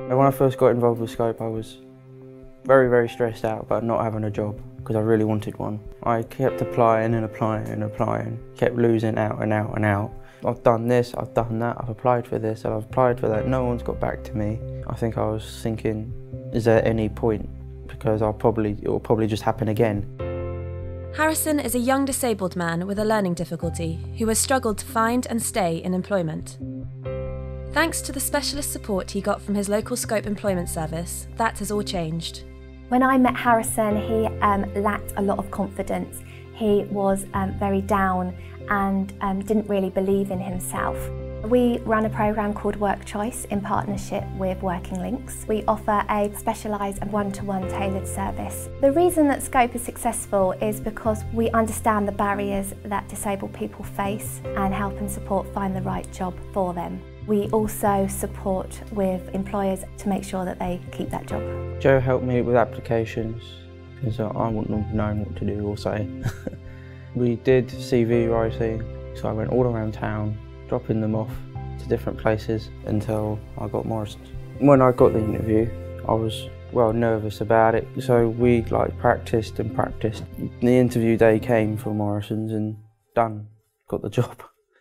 When I first got involved with Scope, I was very stressed out about not having a job because I really wanted one. I kept applying and applying and applying, kept losing out and out and out. I've done this, I've done that, I've applied for this, I've applied for that, no one's got back to me. I think I was thinking, is there any point? Because it will probably just happen again. Harrison is a young disabled man with a learning difficulty who has struggled to find and stay in employment. Thanks to the specialist support he got from his local Scope employment service, that has all changed. When I met Harrison, he lacked a lot of confidence. He was very down and didn't really believe in himself. We run a programme called Work Choice in partnership with Working Links. We offer a specialised and one-to-one tailored service. The reason that Scope is successful is because we understand the barriers that disabled people face and help and support find the right job for them. We also support with employers to make sure that they keep that job. Joe helped me with applications because I wouldn't have known what to do or say. We did CV writing, so I went all around town, dropping them off to different places until I got Morrison's. When I got the interview, I was nervous about it, so we practiced and practiced. The interview day came for Morrison's and done, got the job.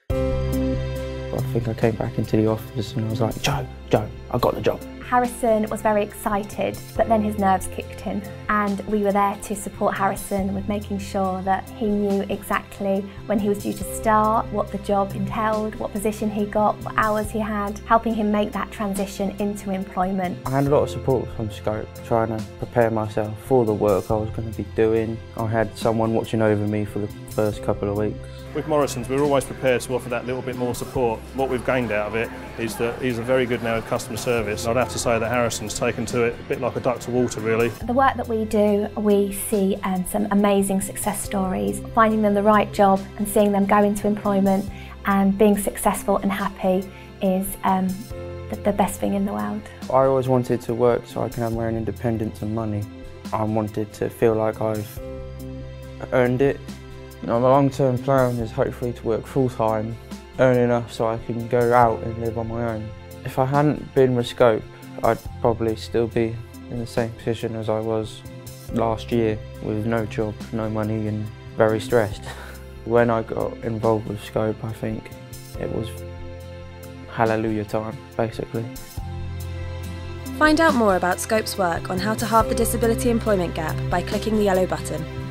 I think I came back into the office and I was like, Joe, I got the job. Harrison was very excited, but then his nerves kicked in, and we were there to support Harrison with making sure that he knew exactly when he was due to start, what the job entailed, what position he got, what hours he had, helping him make that transition into employment. I had a lot of support from Scope, trying to prepare myself for the work I was going to be doing. I had someone watching over me for the first couple of weeks. With Morrison's, we're always prepared to offer that little bit more support. What we've gained out of it is that he's a very good now with customer service. I'd have to say that Harrison's taken to it a bit like a duck to water, really. The work that we do, we see some amazing success stories, finding them the right job and seeing them go into employment and being successful and happy is the best thing in the world. I always wanted to work so I can have my own independence and money. I wanted to feel like I've earned it. My long-term plan is hopefully to work full-time, earn enough so I can go out and live on my own. If I hadn't been with Scope, I'd probably still be in the same position as I was last year, with no job, no money and very stressed. When I got involved with Scope, I think it was hallelujah time, basically. Find out more about Scope's work on how to halve the disability employment gap by clicking the yellow button.